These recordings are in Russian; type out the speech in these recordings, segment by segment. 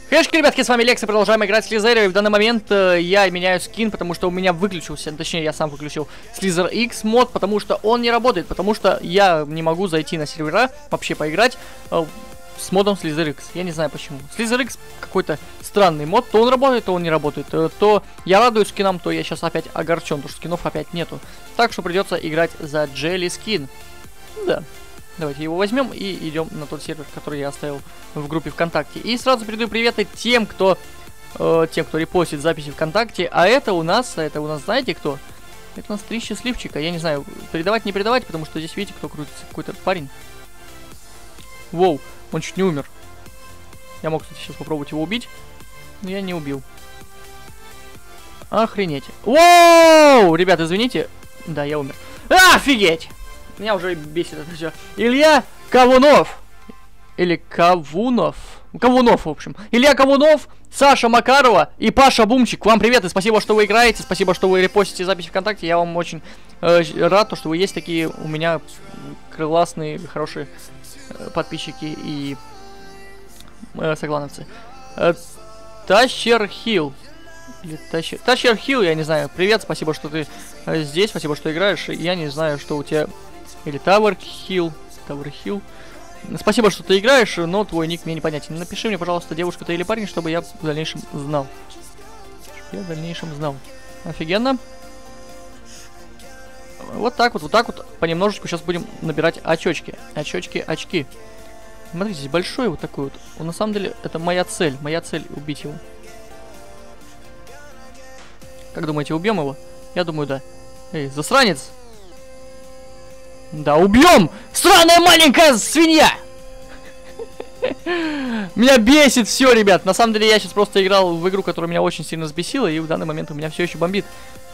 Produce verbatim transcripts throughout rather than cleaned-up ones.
Хэшки, ребятки, с вами Лекс, и продолжаем играть в Слизерио. И в данный момент э, я меняю скин, потому что у меня выключился, точнее, я сам выключил Slither X мод, потому что он не работает, потому что я не могу зайти на сервера, вообще поиграть э, с модом Slither X. Я не знаю почему. Slither X какой-то странный мод, то он работает, то он не работает. Э, то я радуюсь скинам, то я сейчас опять огорчен, потому что скинов опять нету. Так что придется играть за Jelly Skin. Да. Давайте его возьмем и идем на тот сервер, который я оставил в группе ВКонтакте. И сразу передаю приветы тем, кто э, тем, кто репостит записи ВКонтакте. А это у нас, это у нас, знаете кто? Это у нас три счастливчика. Я не знаю, передавать, не передавать, потому что здесь, видите, кто крутится. Какой-то парень. Воу, он чуть не умер. Я мог, кстати, сейчас попробовать его убить, но я не убил. Охренеть. Воу! Ребята, извините. Да, я умер. А, офигеть! Меня уже бесит это все. Илья Кавунов. Или Кавунов. Кавунов, в общем. Илья Кавунов, Саша Макарова и Паша Бумчик. Вам привет и спасибо, что вы играете. Спасибо, что вы репостите записи ВКонтакте. Я вам очень э, рад, что вы есть такие у меня классные, хорошие э, подписчики и э, соглановцы. Э, Тащер Хилл. Тащер, Тащер Хилл, я не знаю. Привет, спасибо, что ты э, здесь. Спасибо, что играешь. Я не знаю, что у тебя... Или Tower Hill. Tower Hill. Спасибо, что ты играешь, но твой ник мне непонятен. Напиши мне, пожалуйста, девушка ты или парень, чтобы я в дальнейшем знал. Чтобы я в дальнейшем знал. Офигенно. Вот так вот, вот так вот понемножечку сейчас будем набирать очечки. Очечки, очки. Смотрите, здесь большой вот такой вот. Он на самом деле, это моя цель. Моя цель убить его. Как думаете, убьем его? Я думаю, да. Эй, засранец! Да, убьем! Сраная маленькая свинья! Меня бесит все, ребят. На самом деле я сейчас просто играл в игру, которая меня очень сильно взбесила, и в данный момент у меня все еще бомбит.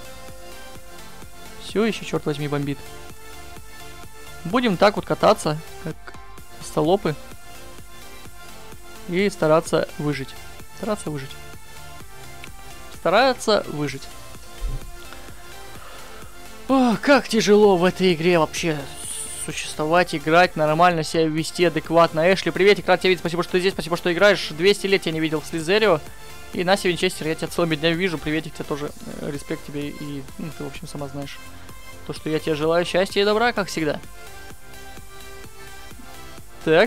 Все еще, черт возьми, бомбит. Будем так вот кататься, как столопы. И стараться выжить. Стараться выжить. Стараться выжить. О, как тяжело в этой игре вообще существовать, играть, нормально себя вести, адекватно. Эшли, приветик, рад тебя видеть, спасибо, что ты здесь, спасибо, что играешь. двести лет я не видел в Слизерио. И Настя Винчестер, я тебя целыми днями вижу, приветик тебе тоже, респект тебе и, ну, ты, в общем, сама знаешь. То, что я тебе желаю счастья и добра, как всегда. Так.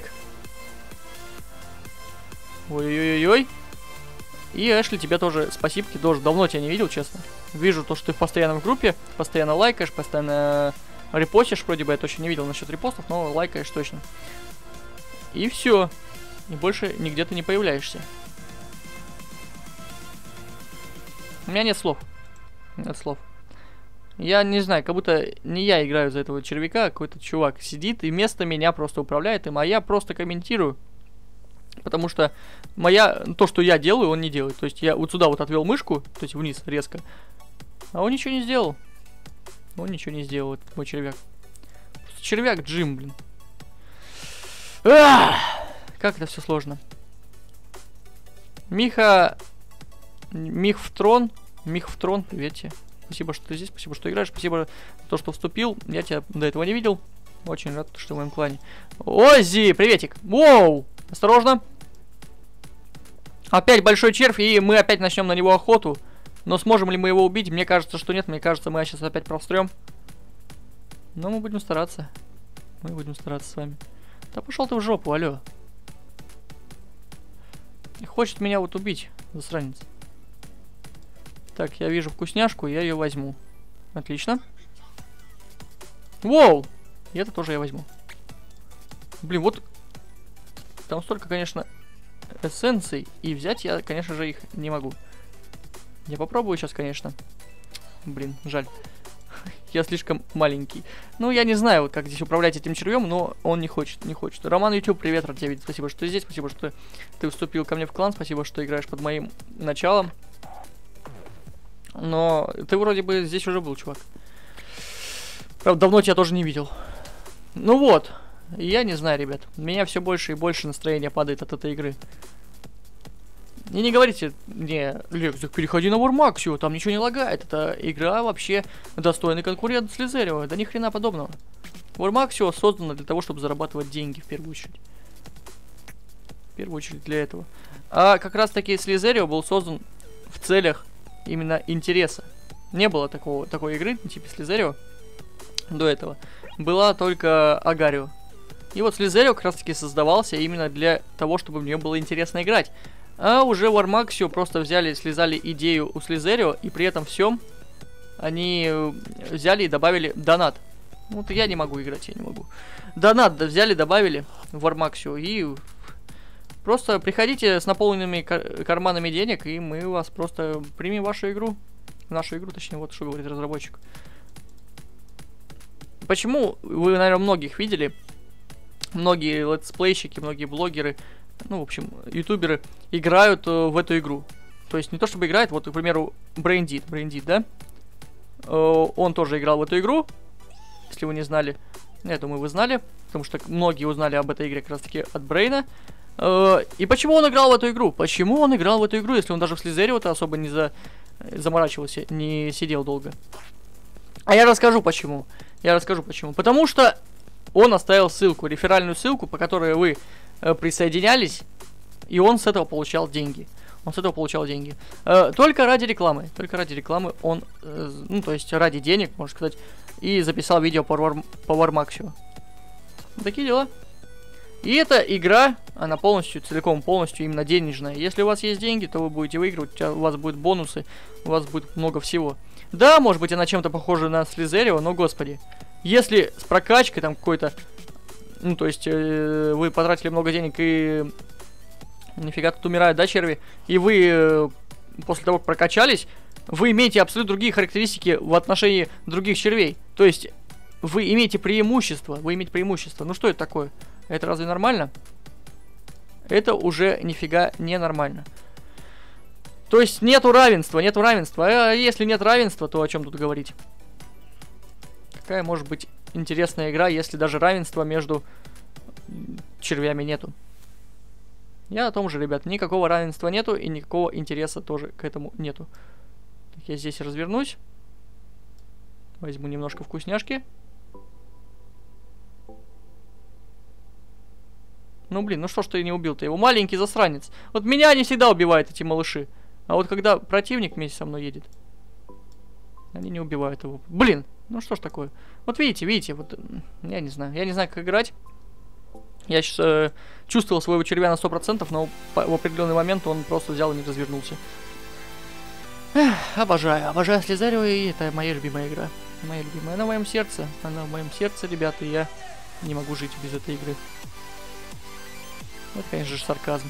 Ой-ой-ой-ой. И, Эшли, тебе тоже спасибо, тоже давно тебя не видел, честно. Вижу то, что ты в постоянном группе, постоянно лайкаешь, постоянно репостишь, вроде бы я точно не видел насчет репостов, но лайкаешь точно. И все. И больше нигде ты не появляешься. У меня нет слов. Нет слов. Я не знаю, как будто не я играю за этого червяка, а какой-то чувак сидит и вместо меня просто управляет им, а я просто комментирую. Потому что моя, то, что я делаю, он не делает. То есть я вот сюда вот отвел мышку, то есть вниз резко. А он ничего не сделал. Он ничего не сделал, этот мой червяк. Просто червяк Джим, блин. Ах! Как это все сложно. Миха... Мих в трон. Мих в трон, привет тебе. Спасибо, что ты здесь, спасибо, что играешь. Спасибо за то, что вступил. Я тебя до этого не видел. Очень рад, что в моем клане. Оззи, приветик. Воу! Осторожно. Опять большой червь, и мы опять начнем на него охоту. Но сможем ли мы его убить? Мне кажется, что нет. Мне кажется, мы сейчас опять прострем. Но мы будем стараться. Мы будем стараться с вами. Да пошел ты в жопу, алло. Хочет меня вот убить, засранец. Так, я вижу вкусняшку, я ее возьму. Отлично. Воу! И это тоже я возьму. Блин, вот... Там столько, конечно, эссенций. И взять я, конечно же, их не могу. Я попробую сейчас, конечно. Блин, жаль. Я слишком маленький. Ну, я не знаю, как здесь управлять этим червем, но он не хочет, не хочет. Роман YouTube, привет, рад тебя видеть. Спасибо, что ты здесь. Спасибо, что ты вступил ко мне в клан. Спасибо, что играешь под моим началом. Но ты вроде бы здесь уже был, чувак. Правда, давно тебя тоже не видел. Ну вот. Я не знаю, ребят. У меня все больше и больше настроения падает от этой игры. И не говорите мне, Лекс, переходи на Вормаксио, там ничего не лагает. Это игра вообще достойный конкурент Слизерио. Да ни хрена подобного. Вормаксио создана для того, чтобы зарабатывать деньги в первую очередь. В первую очередь для этого. А как раз таки Слизерио был создан в целях именно интереса. Не было такого, такой игры, типа Слизерио, до этого. Была только Агарио. И вот Слизерио как раз таки создавался именно для того, чтобы в нее было интересно играть. А уже Warmaxio просто взяли, слезали идею у Слизерио, и при этом всем они взяли и добавили донат. Вот я не могу играть, я не могу. Донат взяли, добавили в Warmaxio, и просто приходите с наполненными кар карманами денег, и мы вас просто примем вашу игру. Нашу игру, точнее, вот что говорит разработчик. Почему, вы, наверное, многих видели, многие летсплейщики, многие блогеры, ну, в общем, ютуберы играют э, в эту игру. То есть не то чтобы играют, вот, к примеру, Braindead, Braindead, да? Э, он тоже играл в эту игру, если вы не знали. Я думаю, вы знали, потому что многие узнали об этой игре как раз-таки от Брейна. Э, и почему он играл в эту игру? Почему он играл в эту игру, если он даже в Слизерио-то особо не за... заморачивался, не сидел долго? А я расскажу почему. Я расскажу почему. Потому что он оставил ссылку, реферальную ссылку, по которой вы э, присоединялись, и он с этого получал деньги. Он с этого получал деньги. Э, только ради рекламы. Только ради рекламы он, э, ну, то есть ради денег, можно сказать, и записал видео по, War, по Warmaxio. Такие дела. И эта игра, она полностью, целиком, полностью именно денежная. Если у вас есть деньги, то вы будете выигрывать, у вас будут бонусы, у вас будет много всего. Да, может быть, она чем-то похожа на Слизерио, но, господи, если с прокачкой там какой-то, ну, то есть, э, вы потратили много денег и нифига тут умирают, да, черви, и вы э, после того, как прокачались, вы имеете абсолютно другие характеристики в отношении других червей. То есть, вы имеете преимущество, вы имеете преимущество. Ну, что это такое? Это разве нормально? Это уже нифига не нормально. То есть нету равенства, нету равенства. А если нет равенства, то о чем тут говорить? Какая может быть интересная игра, если даже равенства между червями нету? Я о том же, ребят, никакого равенства нету и никакого интереса тоже к этому нету. Так, я здесь развернусь. Возьму немножко вкусняшки. Ну, блин, ну что ж ты не убил-то его? Маленький засранец. Вот меня они всегда убивают, эти малыши. А вот когда противник вместе со мной едет, они не убивают его. Блин, ну что ж такое? Вот видите, видите, вот я не знаю. Я не знаю, как играть. Я сейчас э, чувствовал своего червя на сто процентов, но по, в определенный момент он просто взял и не развернулся. Эх, обожаю, обожаю Слизерио, и это моя любимая игра. Моя любимая. Она в моем сердце. Она в моем сердце, ребята, и я не могу жить без этой игры. Это, конечно же, сарказм.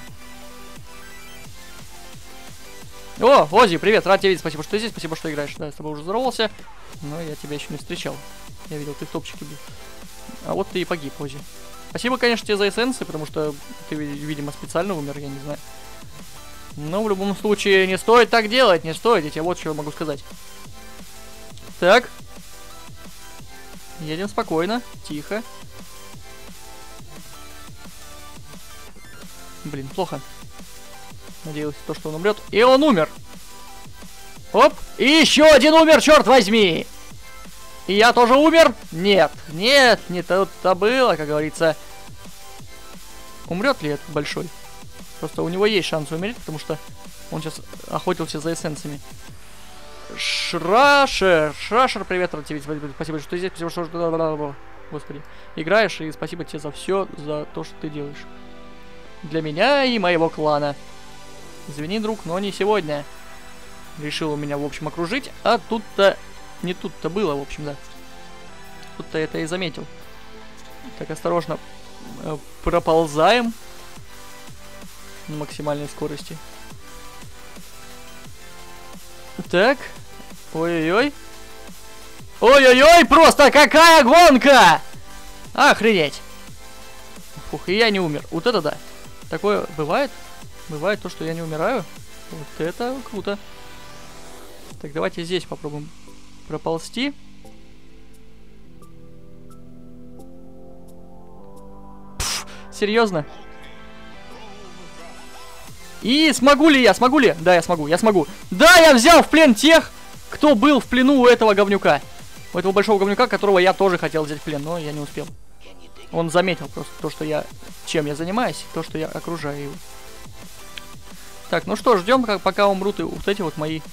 О, Ози, привет, рад тебя видеть, спасибо, что ты здесь, спасибо, что играешь. Да, я с тобой уже здоровался, но я тебя еще не встречал. Я видел, ты в топчике был. А вот ты и погиб, Ози. Спасибо, конечно, тебе за эссенции, потому что ты, видимо, специально умер, я не знаю. Но в любом случае не стоит так делать, не стоит, я тебе вот что могу сказать. Так. Едем спокойно, тихо. Блин, плохо. Надеялся, то, что он умрет. И он умер. Оп. И еще один умер, черт возьми. И я тоже умер? Нет. Нет, не то-то было, как говорится. Умрет ли этот большой? Просто у него есть шанс умереть, потому что он сейчас охотился за эссенциями. Шрашер. Шрашер, привет, рад тебе. Спасибо, что ты здесь. Спасибо, что... Господи. Играешь, и спасибо тебе за все, за то, что ты делаешь. Для меня и моего клана. Извини, друг, но не сегодня. Решил у меня, в общем, окружить. А тут-то... Не тут-то было, в общем, да. Тут-то это и заметил. Так, осторожно э, проползаем. На максимальной скорости. Так. Ой-ой-ой. Ой-ой-ой, просто какая гонка! Охренеть. Фух, и я не умер. Вот это да. Такое бывает? Бывает то, что я не умираю? Вот это круто. Так, давайте здесь попробуем проползти. Пфф, серьезно? И смогу ли я? Смогу ли? Да, я смогу, я смогу. Да, я взял в плен тех, кто был в плену у этого говнюка. У этого большого говнюка, которого я тоже хотел взять в плен, но я не успел. Он заметил просто то, что я... Чем я занимаюсь, то, что я окружаю его. Так, ну что, ждем, как, пока умрут и вот эти вот мои...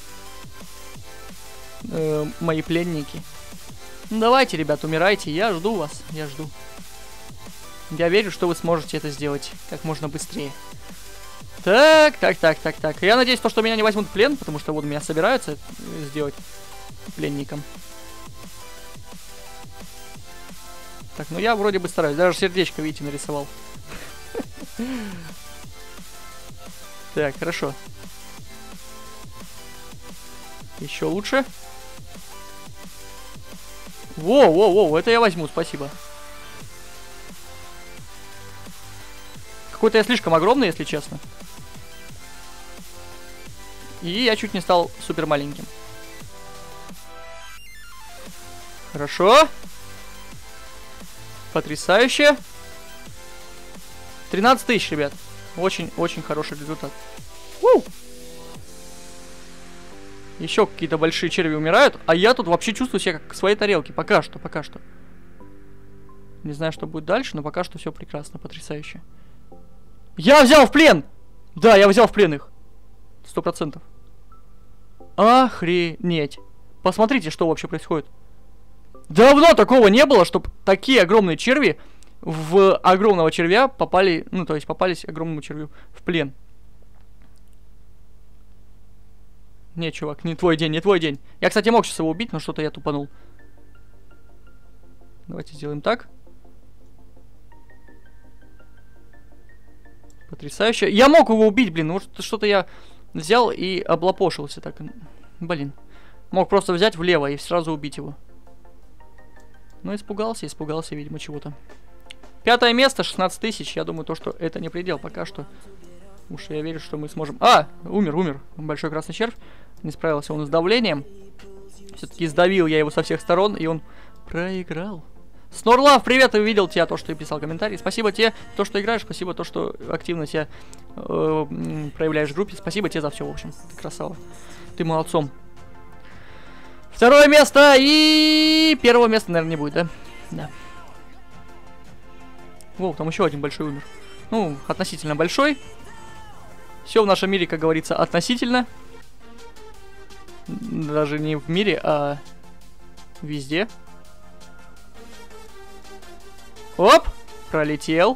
Э, мои пленники. Ну, давайте, ребят, умирайте. Я жду вас. Я жду. Я верю, что вы сможете это сделать как можно быстрее. Так, так, так, так, так. Я надеюсь, то, что меня не возьмут в плен, потому что вот меня собираются сделать пленником. Так, ну я вроде бы стараюсь. Даже сердечко, видите, нарисовал. Так, хорошо. Еще лучше. Воу-воу-воу, это я возьму, спасибо. Какой-то я слишком огромный, если честно. И я чуть не стал супер маленьким. Хорошо. Потрясающе. тринадцать тысяч, ребят. Очень-очень хороший результат. У! Еще какие-то большие черви умирают, а я тут вообще чувствую себя как в своей тарелке. Пока что, пока что. Не знаю, что будет дальше, но пока что все прекрасно, потрясающе. Я взял в плен! Да, я взял в плен их. Сто процентов. Охренеть. Посмотрите, что вообще происходит. Давно такого не было, чтобы такие огромные черви в огромного червя попали, ну, то есть попались огромному червю в плен. Не, чувак, не твой день, не твой день. Я, кстати, мог сейчас его убить, но что-то я тупанул. Давайте сделаем так. Потрясающе. Я мог его убить, блин, ну что-то я взял и облапошился так. Блин. Мог просто взять влево и сразу убить его. Но испугался, испугался, видимо, чего-то. Пятое место, шестнадцать тысяч. Я думаю, то, что это не предел пока что. Уж я верю, что мы сможем... А, умер, умер. Большой красный червь. Не справился он с давлением. Все-таки сдавил я его со всех сторон, и он проиграл. Снорлав, привет, увидел тебя, то, что ты писал комментарий. Спасибо тебе, то, что играешь, спасибо, то, что активно себя э, проявляешь в группе. Спасибо тебе за все, в общем. Ты красава. Ты молодцом. Второе место и... Первого места, наверное, не будет, да? Да. Воу, там еще один большой умер. Ну, относительно большой. Все в нашем мире, как говорится, относительно. Даже не в мире, а везде. Оп! Пролетел.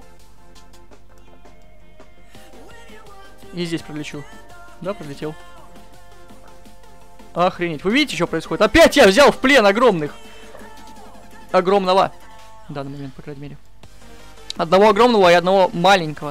И здесь пролечу. Да, пролетел. Охренеть. Вы видите, что происходит? Опять я взял в плен огромных. Огромного. В данный момент, по крайней мере. Одного огромного и одного маленького.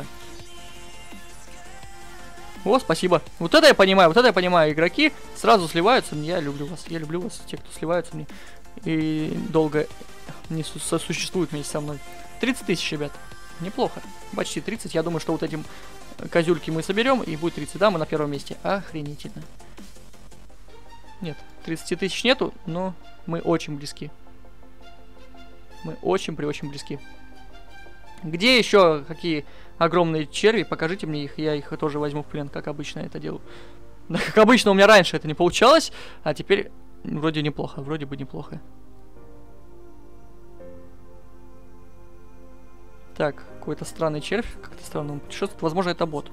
О, спасибо. Вот это я понимаю, вот это я понимаю. Игроки сразу сливаются. Я люблю вас. Я люблю вас, те, кто сливаются мне. И долго не сосуществуют вместе со мной. тридцать тысяч, ребят. Неплохо. Почти тридцать. Я думаю, что вот этим козюльки мы соберем. И будет тридцать. Да, мы на первом месте. Охренительно. Нет, тридцать тысяч нету, но мы очень близки. Мы очень-при-очень близки. Где еще какие огромные черви? Покажите мне их, я их тоже возьму в плен, как обычно это делаю. Да, как обычно у меня раньше это не получалось, а теперь вроде неплохо, вроде бы неплохо. Так, какой-то странный червь, как-то странно он путешествует. Возможно, это бот.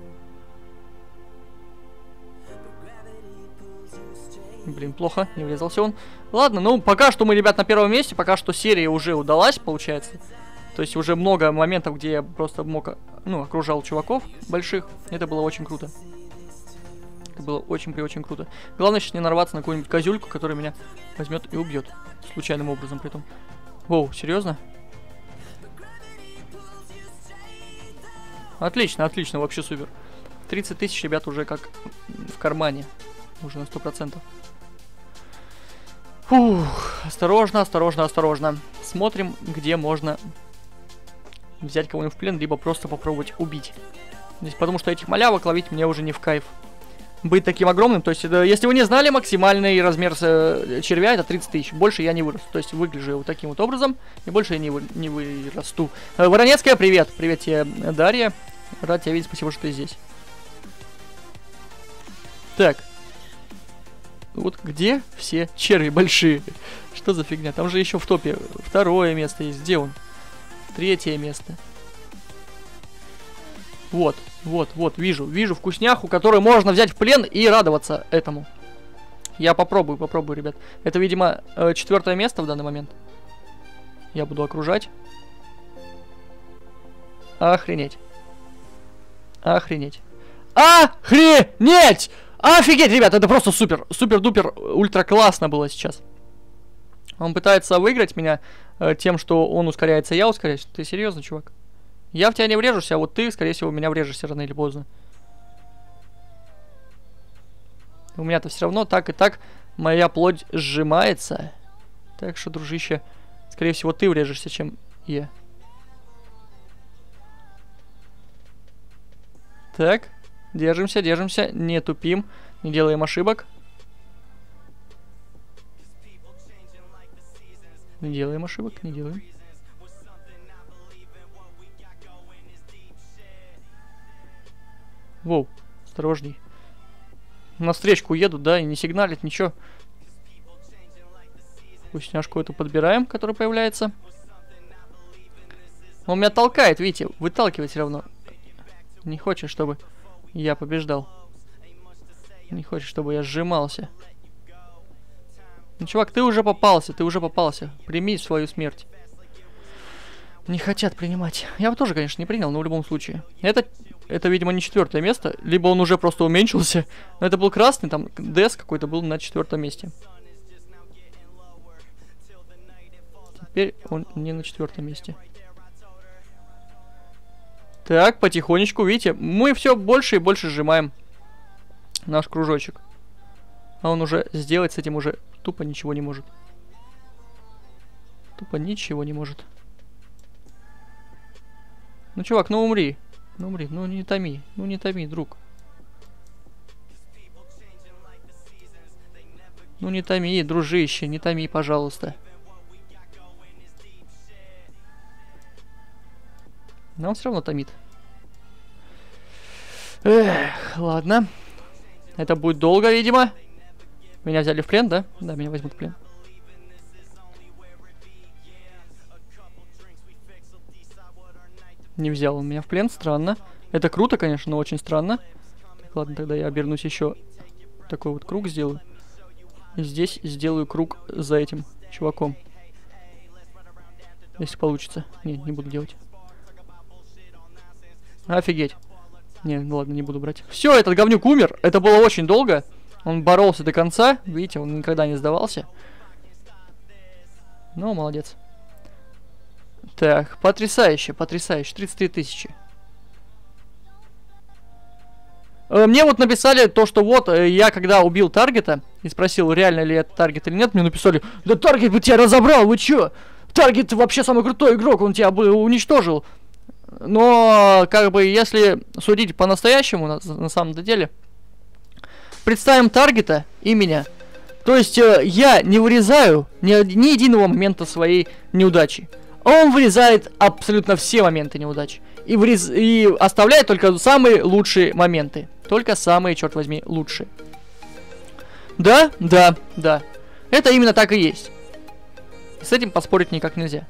Блин, плохо, не врезался он. Ладно, ну пока что мы, ребят, на первом месте. Пока что серия уже удалась, получается. То есть уже много моментов, где я просто мог, ну, окружал чуваков больших. Это было очень круто. Это было очень-при-очень круто. Главное сейчас не нарваться на какую-нибудь козюльку, которая меня возьмет и убьет. Случайным образом при этом. Воу, серьезно? Отлично, отлично, вообще супер. тридцать тысяч, ребят, уже как в кармане. Уже на сто процентов. Фух, осторожно, осторожно, осторожно. Смотрим, где можно взять кого-нибудь в плен, либо просто попробовать убить. Здесь, потому что этих малявок ловить мне уже не в кайф. Быть таким огромным, то есть, если вы не знали, максимальный размер червя это тридцать тысяч. Больше я не вырос. То есть выгляжу я вот таким вот образом, и больше я не, вы, не вырасту. Воронецкая, привет. Привет тебе, Дарья. Рад тебя видеть, спасибо, что ты здесь. Так. Вот где все черви большие? Что за фигня? Там же еще в топе второе место есть. Где он? Третье место. Вот, вот, вот, вижу, вижу вкусняху, которую можно взять в плен и радоваться этому. Я попробую, попробую, ребят. Это, видимо, четвертое место в данный момент. Я буду окружать. Охренеть. Охренеть. Охренеть! Офигеть, ребят, это просто супер, супер-дупер, ультра классно было сейчас. Он пытается выиграть меня э, тем, что он ускоряется, я ускоряюсь. Ты серьезно, чувак? Я в тебя не врежусь, а вот ты, скорее всего, в меня врежешься рано или поздно. У меня-то все равно так и так моя плоть сжимается. Так что, дружище, скорее всего, ты врежешься, чем я. Так, держимся, держимся, не тупим, не делаем ошибок. Не делаем ошибок, не делаем. Воу, осторожней. На встречку едут, да, и не сигналит, ничего. Вкусняшку эту подбираем, которая появляется. Он меня толкает, видите, выталкивает все равно. Не хочет, чтобы я побеждал. Не хочет, чтобы я сжимался. Ну, чувак, ты уже попался, ты уже попался. Прими свою смерть. Не хотят принимать. Я бы тоже, конечно, не принял, но в любом случае. Это, это видимо, не четвертое место. Либо он уже просто уменьшился. Но это был красный, там ДЭС какой-то был на четвертом месте. Теперь он не на четвертом месте. Так, потихонечку, видите, мы все больше и больше сжимаем наш кружочек. А он уже сделать с этим уже тупо ничего не может. Тупо ничего не может. Ну, чувак, ну умри. Ну умри, ну не томи. Ну не томи, друг. Ну не томи, дружище, не томи, пожалуйста. Но он все равно томит. Эх, ладно. Это будет долго, видимо. Меня взяли в плен, да? Да, меня возьмут в плен. Не взял он меня в плен, странно. Это круто, конечно, но очень странно. Так, ладно, тогда я обернусь еще. Такой вот круг сделаю. И здесь сделаю круг за этим чуваком. Если получится. Не, не буду делать. Офигеть. Не, ну ладно, не буду брать. Все, этот говнюк умер. Это было очень долго. Он боролся до конца. Видите, он никогда не сдавался. Ну, молодец. Так, потрясающе, потрясающе. тридцать три тысячи. Мне вот написали то, что вот, я когда убил таргета и спросил, реально ли это таргет или нет, мне написали: да таргет бы тебя разобрал, вы чё? Таргет вообще самый крутой игрок, он тебя бы уничтожил. Но, как бы, если судить по-настоящему, на, на самом деле, представим таргета и меня. То есть, э, я не вырезаю ни, ни единого момента своей неудачи. Он вырезает абсолютно все моменты неудачи. И, вырез... и оставляет только самые лучшие моменты. Только самые, черт возьми, лучшие. Да, да, да. Это именно так и есть. С этим поспорить никак нельзя.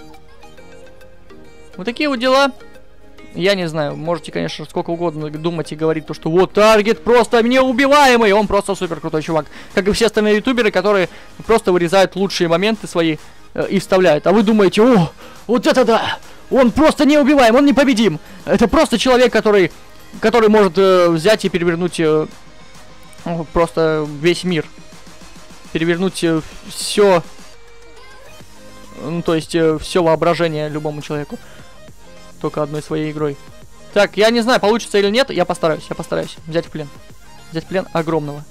Вот такие вот дела. Я не знаю, можете, конечно, сколько угодно думать и говорить то, что вот таргет просто неубиваемый, он просто супер крутой чувак. Как и все остальные ютуберы, которые просто вырезают лучшие моменты свои э, и вставляют. А вы думаете: о, вот это да, он просто неубиваем, он непобедим. Это просто человек, который, который может э, взять и перевернуть э, просто весь мир. Перевернуть э, все, ну то есть э, все воображение любому человеку. Только одной своей игрой. Так, я не знаю, получится или нет. Я постараюсь, я постараюсь взять в плен. Взять в плен огромного.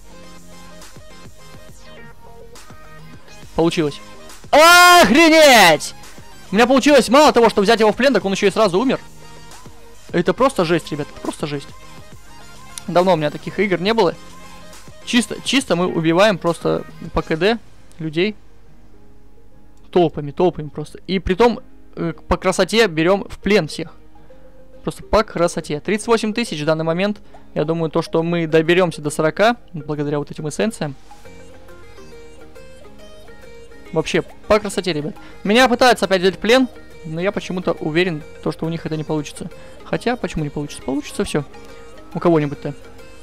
Получилось. Охренеть! У меня получилось мало того, что взять его в плен, так он еще и сразу умер. Это просто жесть, ребят, это просто жесть. Давно у меня таких игр не было. Чисто, чисто мы убиваем просто по КД людей. Толпами, толпами просто. И притом по красоте берем в плен всех. Просто по красоте. тридцать восемь тысяч в данный момент. Я думаю, то, что мы доберемся до сорока, благодаря вот этим эссенциям. Вообще, по красоте, ребят. Меня пытаются опять взять в плен. Но я почему-то уверен, то, что у них это не получится. Хотя, почему не получится? Получится все. У кого-нибудь-то.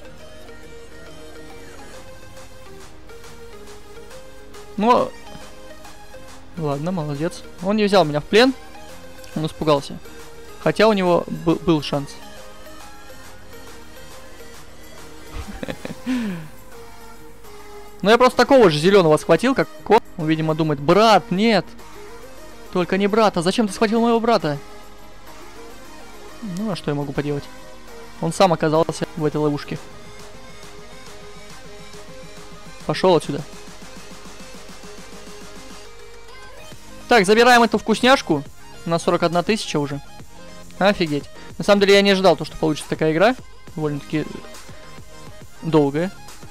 Ну, ладно, молодец. Он не взял меня в плен. Он испугался. Хотя у него был, был шанс. Но я просто такого же зеленого схватил, как он. Он, видимо, думает: брат, нет. Только не брата. Зачем ты схватил моего брата? Ну, а что я могу поделать? Он сам оказался в этой ловушке. Пошел отсюда. Так, забираем эту вкусняшку. На сорок одна тысяча уже. Офигеть. На самом деле я не ожидал, то, что получится такая игра. Довольно-таки долгая.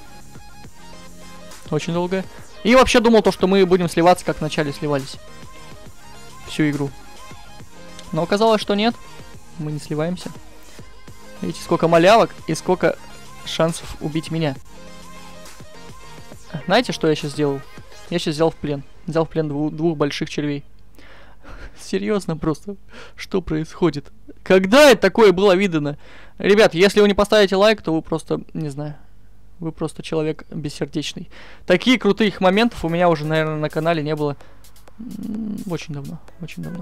Очень долгая. И вообще думал, то, что мы будем сливаться, как в начале сливались. Всю игру. Но оказалось, что нет. Мы не сливаемся. Видите, сколько малявок и сколько шансов убить меня. Знаете, что я сейчас сделал? Я сейчас взял в плен. Взял в плен двух, двух больших червей. Серьезно просто. Что происходит? Когда это такое было видано? Ребят, если вы не поставите лайк, то вы просто, не знаю, вы просто человек бессердечный. Таких крутых моментов у меня уже, наверное, на канале не было очень давно. Очень давно.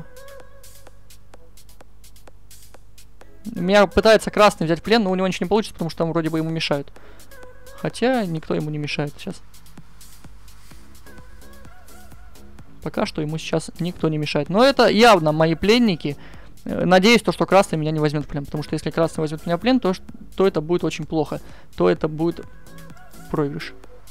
Меня пытается красный взять в плен, но у него ничего не получится, потому что там вроде бы ему мешают. Хотя никто ему не мешает сейчас. Пока что ему сейчас никто не мешает. Но это явно мои пленники. Надеюсь, то, что красный меня не возьмет в плен. Потому что если красный возьмет меня в плен, то, то это будет очень плохо. То это будет проигрыш.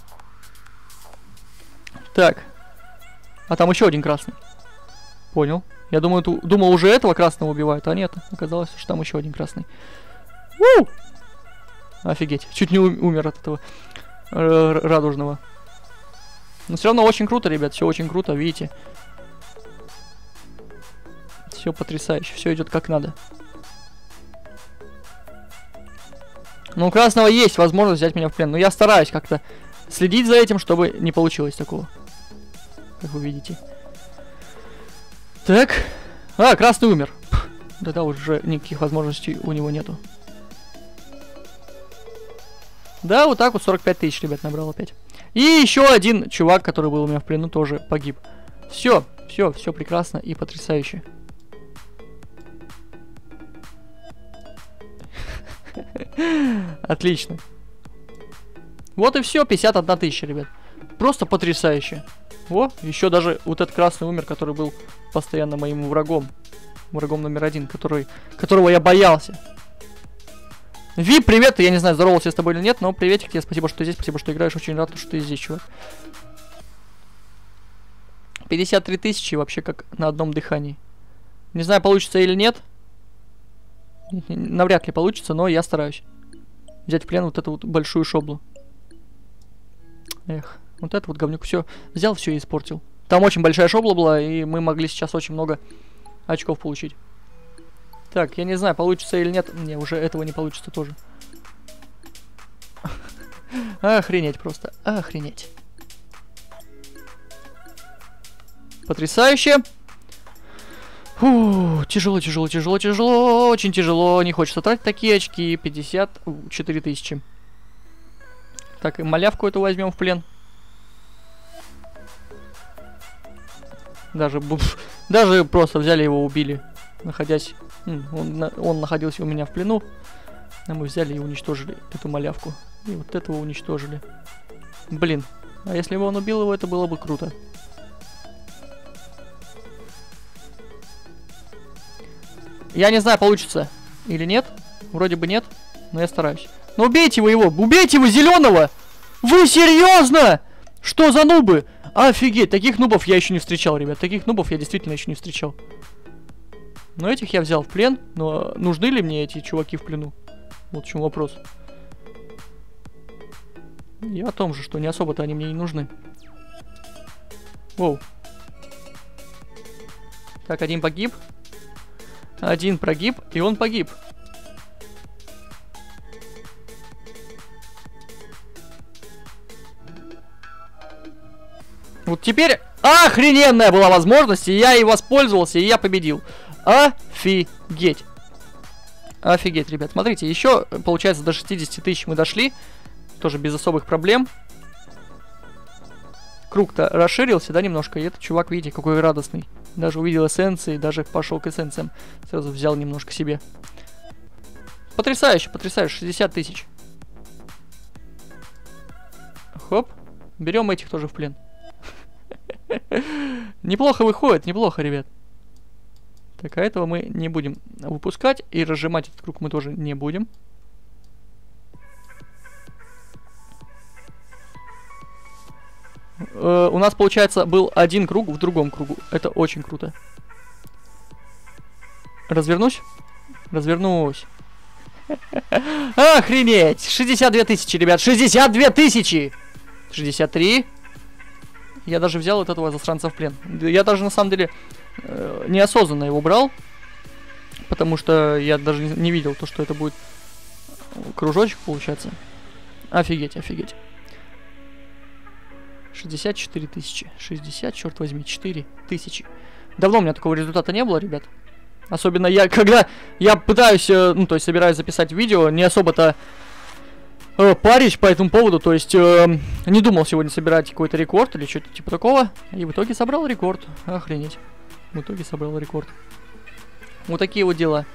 Так. А там еще один красный. Понял. Я думаю, ту, думал, уже этого красного убивают. А нет, оказалось, что там еще один красный. У! Офигеть. Чуть не умер от этого радужного. Но все равно очень круто, ребят, все очень круто, видите. Все потрясающе, все идет как надо. Ну, у красного есть возможность взять меня в плен, но я стараюсь как-то следить за этим, чтобы не получилось такого. Как вы видите. Так. А, красный умер. Да-да, уже никаких возможностей у него нету. Да, вот так вот сорок пять тысяч, ребят, набрал опять. И еще один чувак, который был у меня в плену, тоже погиб. Все, все, все прекрасно и потрясающе. Отлично. Вот и все, пятьдесят одна тысяча, ребят. Просто потрясающе. О, еще даже вот этот красный умер, который был постоянно моим врагом. Врагом номер один, который, которого я боялся. Ви, привет, я не знаю, здоровался я с тобой или нет, но приветик тебе, спасибо, что ты здесь, спасибо, что играешь, очень рад, что ты здесь, чувак. пятьдесят три тысячи вообще как на одном дыхании. Не знаю, получится или нет. Навряд ли получится, но я стараюсь взять в плен вот эту вот большую шоблу. Эх, вот это вот говнюк все взял, все и испортил. Там очень большая шобла была, и мы могли сейчас очень много очков получить. Так, я не знаю, получится или нет. Не, уже этого не получится тоже. Охренеть просто. Охренеть. Потрясающе. Фу, тяжело, тяжело, тяжело, тяжело. Очень тяжело. Не хочется тратить такие очки. пятьдесят четыре тысячи. Так, и малявку эту возьмем в плен. Даже, даже просто взяли его, убили. Находясь... Он, он находился у меня в плену. А мы взяли и уничтожили эту малявку. И вот этого уничтожили. Блин. А если бы он убил его, это было бы круто. Я не знаю, получится или нет. Вроде бы нет, но я стараюсь. Ну убейте вы его! Убейте его, зеленого! Вы серьезно? Что за нубы? Офигеть, таких нубов я еще не встречал, ребят. Таких нубов я действительно еще не встречал. Но этих я взял в плен. Но нужны ли мне эти чуваки в плену? Вот в чем вопрос. Я о том же, что не особо-то они мне не нужны. Воу. Так, один погиб. Один прогиб, и он погиб. Вот теперь Охрененная была возможность, и я ей воспользовался, и я победил. Офигеть. Офигеть, ребят. Смотрите, еще, получается, до шестидесяти тысяч мы дошли. Тоже без особых проблем. Круг-то расширился, да, немножко. И этот чувак, видите, какой радостный. Даже увидел эссенции, даже пошел к эссенциям. Сразу взял немножко себе. Потрясающе, потрясающе. шестьдесят тысяч. Хоп. Берем этих тоже в плен. Неплохо выходит, неплохо, ребят. Так, а этого мы не будем выпускать. И разжимать этот круг мы тоже не будем. Э, у нас, получается, был один круг в другом кругу. Это очень круто. Развернусь? Развернусь. Охренеть! шестьдесят две тысячи, ребят. шестьдесят две тысячи! шестьдесят три. Я даже взял вот этого засранца в плен. Я даже, на самом деле, э, неосознанно его брал. Потому что я даже не видел то, что это будет кружочек, получается. Офигеть, офигеть. шестьдесят четыре тысячи. шестьдесят, черт возьми, четыре тысячи. Давно у меня такого результата не было, ребят. Особенно я, когда я пытаюсь, э, ну, то есть собираюсь записать видео, не особо-то э, парюсь по этому поводу. То есть э, не думал сегодня собирать какой-то рекорд или что-то типа такого. И в итоге собрал рекорд. Охренеть. В итоге собрал рекорд. Вот такие вот дела.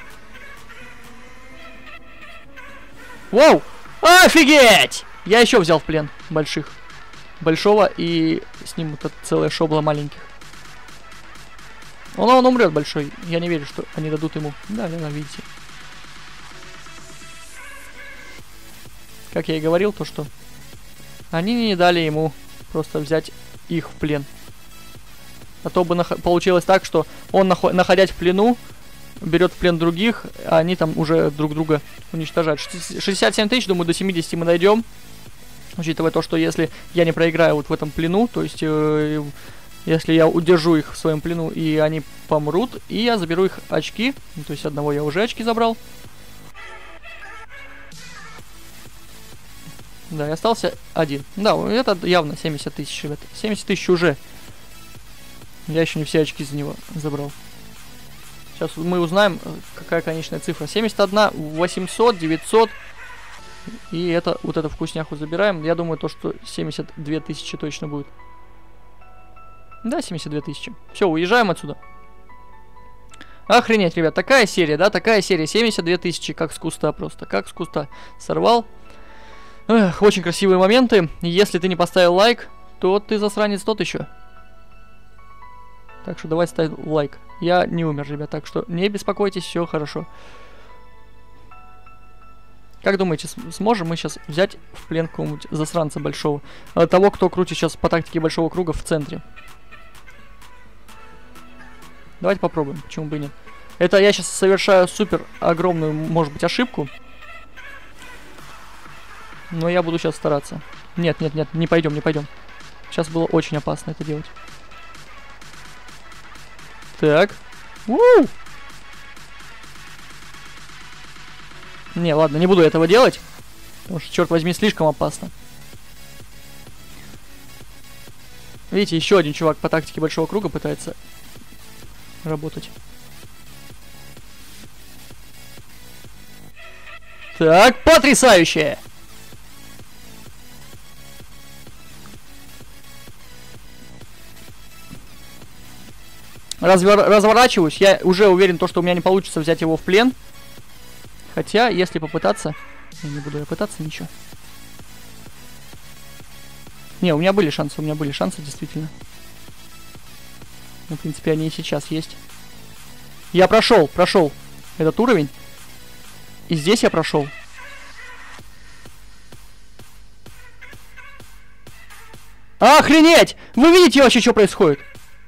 Вау! Офигеть! Я еще взял в плен больших. Большого, и с ним вот целая шобла маленьких. Он, он умрет большой. Я не верю, что они дадут ему. Да, да, видите. Как я и говорил, то что они не дали ему просто взять их в плен. А то бы получилось так, что он, находясь в плену, берет в плен других, а они там уже друг друга уничтожают. шестьдесят семь тысяч, думаю, до семидесяти мы дойдем. Учитывая то, что если я не проиграю вот в этом плену, то есть э, если я удержу их в своем плену и они помрут, и я заберу их очки, ну, то есть одного я уже очки забрал. Да, и остался один. Да, это явно семьдесят тысяч, ребят. семьдесят тысяч уже. Я еще не все очки за него забрал. Сейчас мы узнаем, какая конечная цифра. семьдесят один, восемьсот, девятьсот. И это, вот эту вкусняху забираем. Я думаю, то, что семьдесят две тысячи точно будет. Да, семьдесят две тысячи. Все, уезжаем отсюда. Охренеть, ребят, такая серия, да, такая серия. семьдесят две тысячи, как с куста просто. Как с куста. Сорвал. Эх, очень красивые моменты. Если ты не поставил лайк, то ты засранец тот еще. Так что давай ставь лайк. Я не умер, ребят, так что не беспокойтесь, все хорошо. Как думаете, сможем мы сейчас взять в плен какого-нибудь засранца большого? Того, кто крутит сейчас по тактике большого круга в центре. Давайте попробуем, почему бы и нет. Это я сейчас совершаю супер огромную, может быть, ошибку. Но я буду сейчас стараться. Нет, нет, нет, не пойдем, не пойдем. Сейчас было очень опасно это делать. Так. У-у-у! Не, ладно, не буду этого делать. Потому что, черт возьми, слишком опасно. Видите, еще один чувак по тактике большого круга пытается работать. Так, потрясающе! Развер... Разворачиваюсь. Я уже уверен, то, что у меня не получится взять его в плен. Хотя, если попытаться... Я не буду я пытаться, ничего. Не, у меня были шансы, у меня были шансы, действительно. Ну, в принципе, они и сейчас есть. Я прошел, прошел этот уровень. И здесь я прошел. Охренеть! Вы видите вообще, что происходит?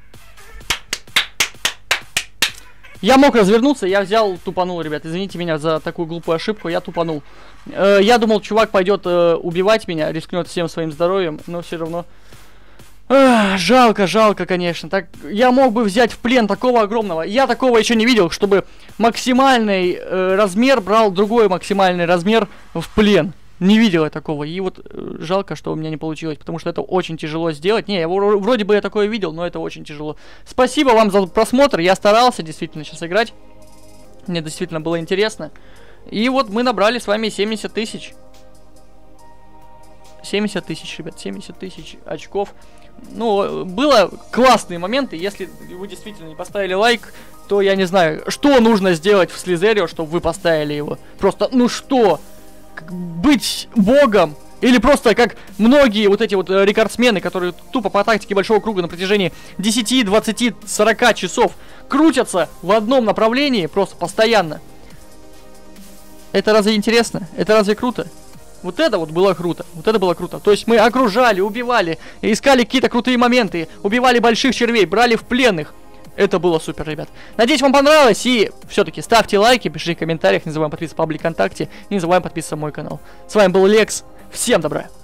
Я мог развернуться, я взял, тупанул, ребят. Извините меня за такую глупую ошибку, я тупанул. Э, я думал, чувак пойдет э, убивать меня, рискнет всем своим здоровьем, но все равно... Эх, жалко, жалко, конечно. Так, я мог бы взять в плен такого огромного. Я такого еще не видел, чтобы максимальный э, размер брал другой максимальный размер в плен. Не видел я такого. И вот э, жалко, что у меня не получилось, потому что это очень тяжело сделать. Не, я, вроде бы я такое видел, но это очень тяжело. Спасибо вам за просмотр. Я старался действительно сейчас играть. Мне действительно было интересно. И вот мы набрали с вами семьдесят тысяч. семьдесят тысяч, ребят, семьдесят тысяч очков. Ну, было классные моменты. Если вы действительно не поставили лайк, то я не знаю, что нужно сделать в Слизерио, чтобы вы поставили его. Просто, ну что? Быть богом? Или просто как многие вот эти вот рекордсмены, которые тупо по тактике большого круга на протяжении десяти, двадцати, сорока часов крутятся в одном направлении просто постоянно. Это разве интересно? Это разве круто? Вот это вот было круто. Вот это было круто. То есть мы окружали, убивали, искали какие-то крутые моменты, убивали больших червей, брали в пленных. Это было супер, ребят. Надеюсь, вам понравилось. И все-таки ставьте лайки, пишите в комментариях. Не забываем подписываться в паблик ВКонтакте. Не забываем подписываться на мой канал. С вами был Лекс. Всем добра.